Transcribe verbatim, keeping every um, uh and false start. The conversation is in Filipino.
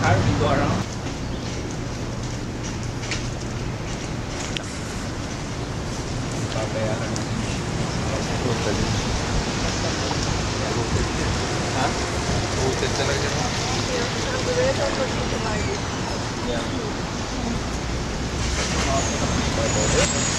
car, we go around. Papayaran natin. Total yun. Ha? Total talaga mo. Yeah.